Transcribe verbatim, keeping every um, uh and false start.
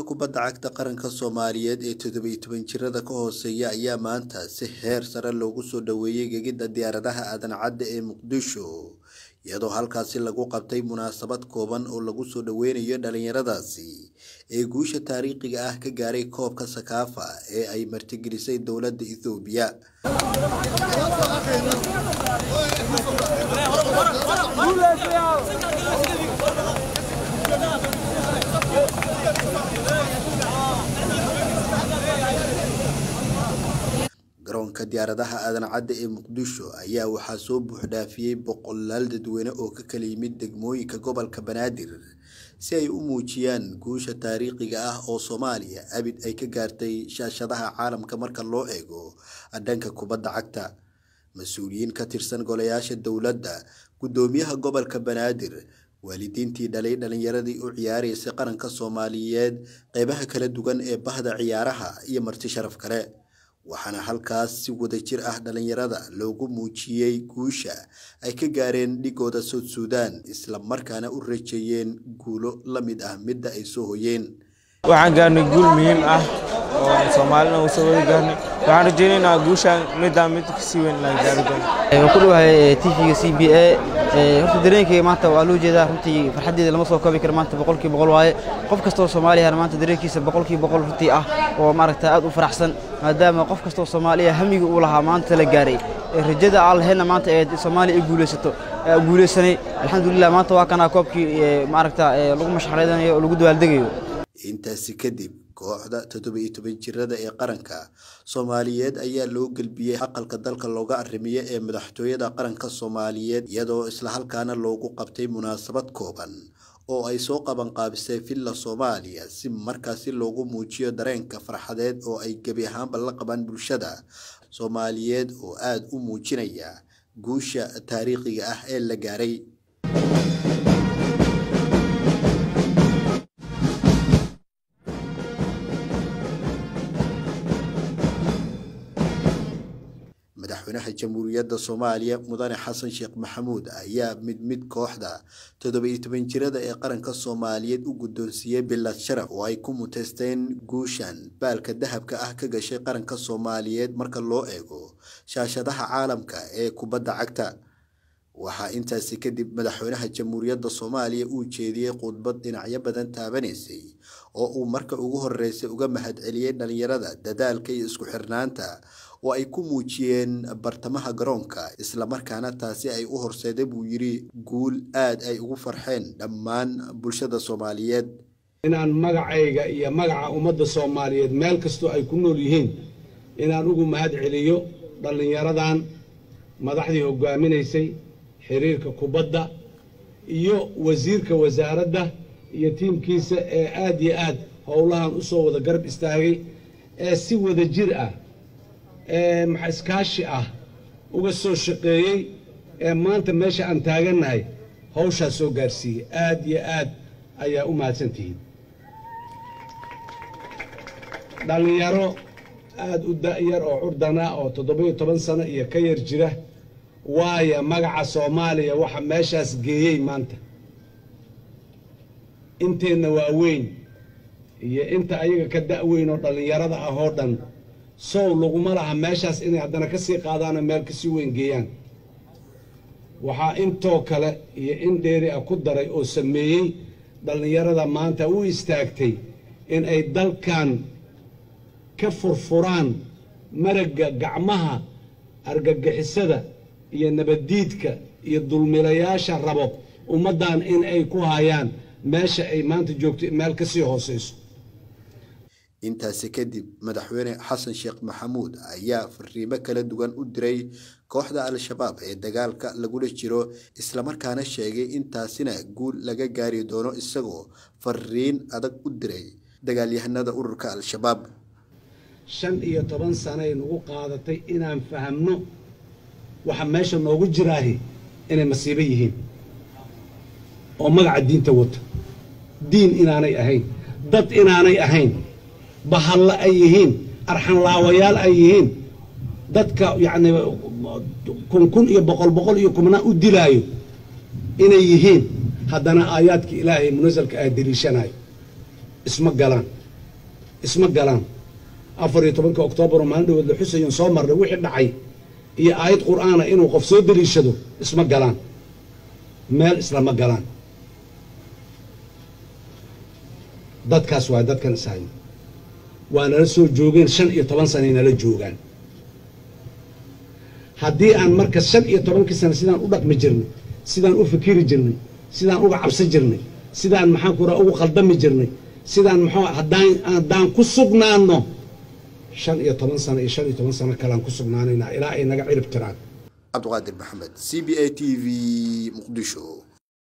kubadda cagta qaranka Soomaaliyeed ee toddoba iyo toban jirada ka hooseeya ayaa maanta si heer sare loogu soo dhaweeyay gegida diyaaradaha aadan cadde ee Muqdisho iyadoo halkaasi lagu qabtay munaasabad kooban oo lagu soo dhaweynayo dhalinyaradaasi ee guusha taariikhiga ah ka gaaray koobka Sakafa ee ay martigelisay dowladda Itoobiya. garoonka diyaaradaha aadan cadde ee Muqdisho ayaa waxaa soo buuxdhaafiyay boqolaal dadweyne oo ka kala yimid degmooyinka gobolka Banaadir si ay u muujiyaan guusha taariikhiga ah oo Soomaaliya abid ay ka gaartay shaashadaha caalamka marka loo eego dhanka kubadda cagta. mas'uuliyiin ka tirsan golayaasha dowladda, gudoomiyaha gobolka Banaadir, waalidiintii dhalay dhalinyaradii u ciyaaraysay qaranka Soomaaliyeed, qaybaha kala duwan ee bahda ciyaaraha iyo marti sharaf kale, waxaana halkaas si wadajir ah dhalinyarada loogu muujiyay guusha ay ka gaareen dhigooda South Sudan isla markaana u rajeeyeen guulo la mid ah midda ay soo hoyeen. waxaan gaarnay guul muhiim ah oo Soomaalina u soo gaarnay. waxaan rajeynaynaa guusha midda mid ka sii weyn la gaari doono. waxaan ku dhawahay T V-ga C B A horta dareenkayga maanta waa loo jeedaa runtii farxadeeda lama soo koobi karo maanta boqolkiiba boqol waaye. qof kasta oo Soomaali ah maanta dareenkiisa boqolkiiba boqol runtii ah oo maaragtay aad u faraxsan maadaama qof kasta oo Soomaali ah hamiga uu lahaa maanta la gaaray. rajada Allahna maanta ee Soomaali ay guuleysato guuleysanay alxamdulillah maanta waa kana koobkii maaragtay lagu mashxareedanayo oo lagu dawaaldegayo. intaasi kadib kooxda toddoba iyo toban jirada ee qaranka Soomaaliyeed ayaa loo galbiyay aqalka dalka looga arrimiyo ee madaxtooyada qaranka Soomaaliyeed iyadoo isla halkaana loogu qabtay munaasabad kooban oo ay soo qaban qaabisay Villa Soomaaliya si markaasi loogu muujiyo dareenka farxadeed oo ay gabi ahaanba la qaban bulshada Soomaaliyeed oo aad u muujinaya guusha taariikhiga ah ee la gaaray. madaxweynaha jamhuuriyadda Soomaaliya Mudane Xasan Sheekh Maxamuud ayaa mid mid kooxda toddoba iyo toban jirada ee qaranka Soomaaliyeed u guddoonsiiyay bilad sharaf oo ay ku muteysteen guushan baalka dahabka ah ka gashay qaranka Soomaaliyeed marka loo eego shaashadaha caalamka ee kubadda cagta. waxaa intaasi kadib madaxweynaha jamhuuriyadda Soomaaliya uu jeediyay khudbad dhinacyo badan taabanaysay oo uu marka ugu horeysay uga mahadceliyay dhalinyarada dadaalka iyo isku xirnaanta oo ay ku muujiyeen bartamaha garoonka isla markaana taasi ay u horseeday buu yiri guul aad ay ugu farxeen dhammaan bulshada Soomaaliyeed. inaan magacayga iyo magaca ummadda Soomaaliyeed meel kasto ay ku nool yihiin inaan ugu mahadceliyo dhalinyaradan madaxdii hogaaminaysay xiriirka kubadda iyo wasiirka wasaaradda iyo tiimkiisa ee aad iyo aad howlahan u soo wada garab istaagay ee si wada jir ah ee maxaskaashi ah uga soo shaqeeyay ee maanta meesha aan taaganahay hawsha soo gaarsiiyay. aad iyo aad ayaa u mahadsantihiin. dhalinyaro aad u da'yar oo curdana oo toddoba iyo toban sano iyo ka yar jira waaya magaca Soomaaliya waxa meeshaas geeyay maanta. inteena waaweyn iyo inta ayaga ka da'weyn oo dhalinyarada ah oo dhan soo laguma laha meeshaas inay haddana ka sii qaadaan meel ka sii weyn geeyaan. waxaa intoo kale iyo in dheeri ah ku daray oo sameeyey dhalinyarada maanta u istaagtay in ay dalkan ka furfuraan maraga gacmaha argagixisada iyo nabadiidka iyo dulmilayaasha rabo ummadan in ay ku hayaan meesha ay maanta joogto meel ka sii hooseyso. intaasi kadib madaxweyne Xasan Sheekh Maxamuud ayaa fariimo kala duwan u diray kooxda Al-Shabaab ee dagaalka lagu jiro isla markaana sheegay intaasina guul laga gaari doono isagoo fariin adag u diray dagaalyahanada ururka Al-Shabaab. shan iyo toban sano ay nagu qaadatay inaan fahamno waxa meesha noogu jiraahi inay masiibo yihiin oo magaca diinta wata diin inaanay ahayn dad inaanay ahayn bahalla ay yihiin arxan laawayaal ay yihiin dadka yacni kun kun iyo boqol boqol iyo kumna u dilaayo inay yihiin haddana aayaadka ilaahay munasalka ah daliishanayo isma galaan isma galaan afar iyo tobanka oktoobar oo maalin dhawood la xusayan soo marnay wixii dhacay iyo aayad qur'aana inuu qof soo daliishado isma galaan meel islama galaan dadkaas waa dadkan ishayn waa nala soo joogeen shan iyo toban sanay nala joogaan haddii aan marka shan iyo tobankii sano sidaan u dhaqmi jirnay sidaan u fikiri jirnay sidaan uga cabsi jirnay sidaan maxaan ku raha ugu khaldami jirnay sidaan muxuu haddaan haddaan ku sugnaano shan iyo toban sano iyo shan iyo toban sano kalean ku sugnaanaynaa ilaa ay naga cirib tiraan cabdiqaadir maxamed c b a t v muqdisho.